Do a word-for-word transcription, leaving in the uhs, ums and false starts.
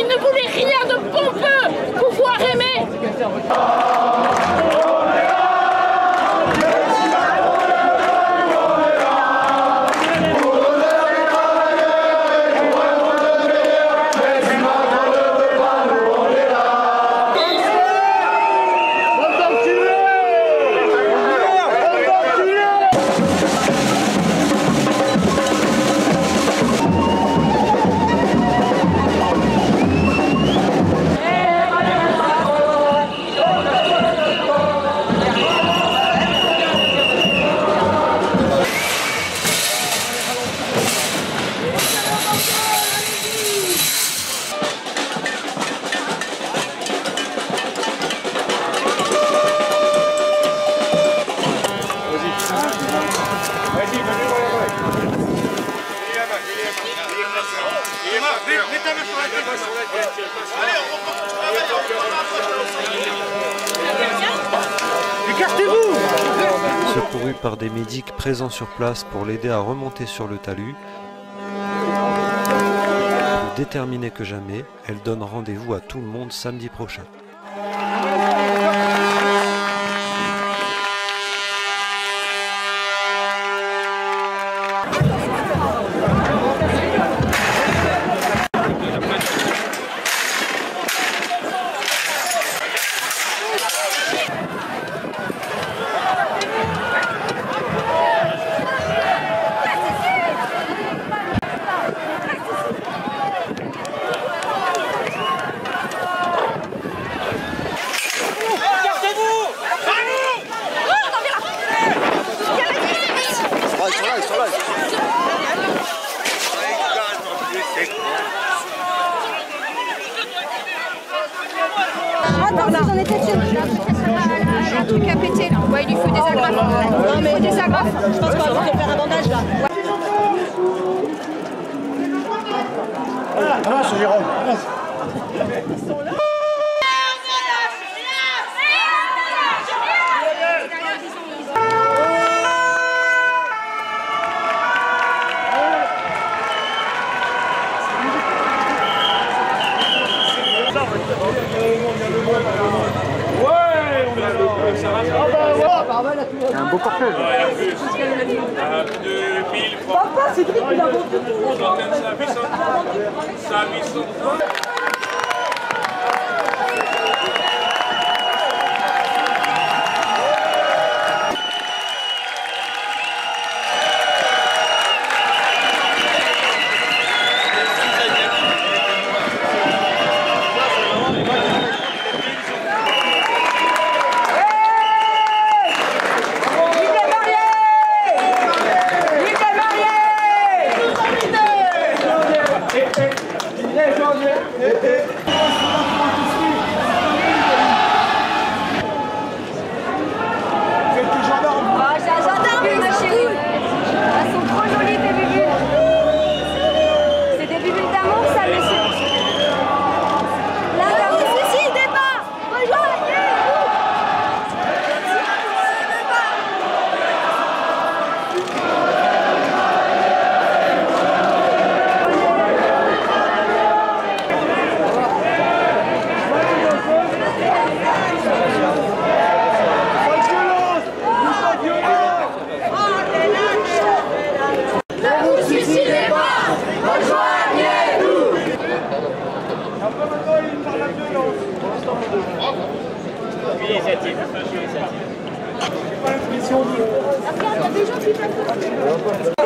Il ne voulait rien de pompeux, pouvoir aimer. Écartez-vous! Secourue par des médics présents sur place pour l'aider à remonter sur le talus, plus déterminée que jamais, elle donne rendez-vous à tout le monde samedi prochain. J'en étais sûre. Un truc à péter là. Ouais, il lui faut des agrafes. Non mais des agrafes. Je pense qu'on va faire un bandage là. Ah non, c'est Jérôme. Ils sont là. Un beau cortège. Papa, c'est vrai qu'il a vendu tout. L'initiative. J'ai pas l'impression de... Après, il y a des gens qui peuvent...